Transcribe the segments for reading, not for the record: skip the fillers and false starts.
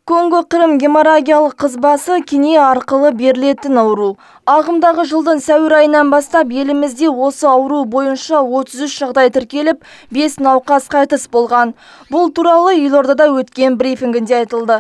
Конго-Қырым геморрагиялық қызбасы кене арқылы берілетін ауру. Ағымдағы жылдың сәуір айынан бастап елімізде осы ауру бойынша 33 жағдай тіркеліп, 5 науқас қайтыс болған. Бұл туралы елордада өткен брифингінде айтылды.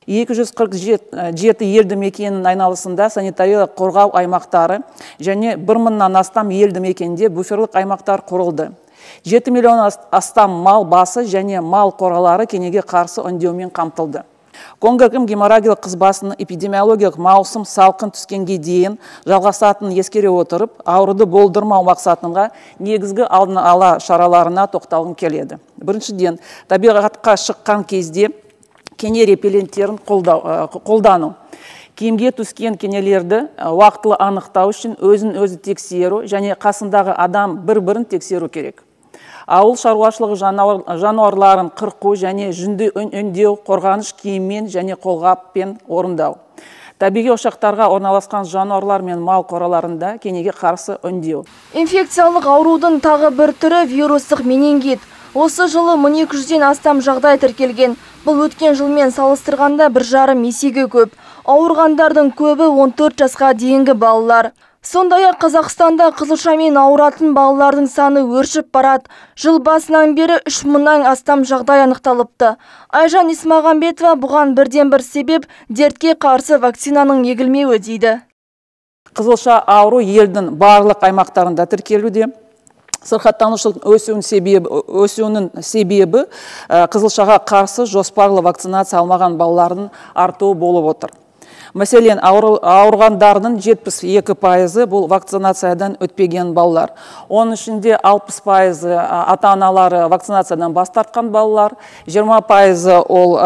247 елді мекеннің айналысында санитариялық қорғау аймақтары және 1000-нан астам елді мекенде буферлік аймақтар құрылды. 7 миллион астам мал басы және мал қоралары кенеге қарсы өңдеумен қамтылды. Конго-Қырым геморрагиялық қызбасының эпидемиологиялық маусым салқын түскенге дейін жалғасатынын ескере отырып, ауруды болдырмау мақсатында негізгі алдын ала шараларына тоқталғым келеді. Біріншіден, табиғатқа шыққан кезде кене репелленттерін қолдану. Киімге түскен кенелерді уақытылы анықтау үшін өзін-өзі тексеру және қасындағы адам бір-бірін тексеру керек. Ауыл шаруашылығы жануарларын қырқу және жүнді өңдеу қорғаныш киіммен және қолғаппен орындау. Табиғи ошақтарға орналасқан жануарлар мен мал қораларында кенеге қарсы өңдеу. Инфекциялық аурудың тағы бір түрі вирустық менингит. Осы жылы 1200-ден астам жағдай тіркелген. Бұл өткен жылмен салыстырғанда 1,5 есеге көп. Ауырғандардың көбі 14 жасқа дейінгі балалар. Сондай-ақ Қазақстанда қызылшамен ауыратын балалардың саны өршіп барады. Жыл басынан бері 3000-нан астам жағдай анықталыпты. Айжан Исмағамбетова бұған бірден-бір себеп дертке қарсы вакцинаның егілмеуі дейді. Қызылша ауру елдің барлық аймақтарында тіркелуде. Сырқаттанушылық өсуінің себебі қызылшаға қарсы жоспарлы вакцинация алмаған балалардың артуы болып отыр. Мәселен, ауырғандардың 72% бұл вакцинациядан өтпеген балалар. Оның ішінде 60% ата-аналары вакцинациядан бас тартқан балалар, 20% ол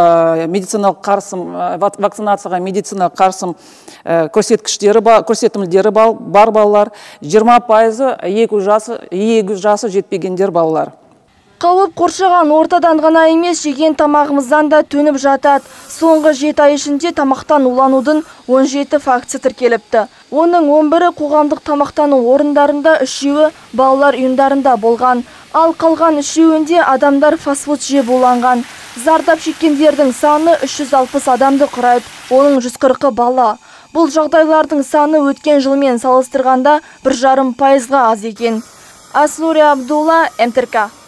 вакцинацияға медициналық қарсым көрсетімдері бар балалар, 20% егіз жасы жетпегендер балалар. Қауіп қоршаған ортадан ғана емес, жеген тамағымыздан да төніп жатады. Соңғы 7 ай ішінде тамақтан уланудың 17 фактісі тіркеліпті. Оның 11-і қоғамдық тамақтану орындарында, 3-і балалар ұйымдарында болған. Ал қалған 3-інде адамдар фастфуд жеп уланған. Зардап шеккендердің саны 360 адамды құрайды, оның 140-і бала. Бұл жағдайлардың саны өткен жылмен салыстырғанда 1,5%-ға аз екен. Аснури Абдулла, МТРК.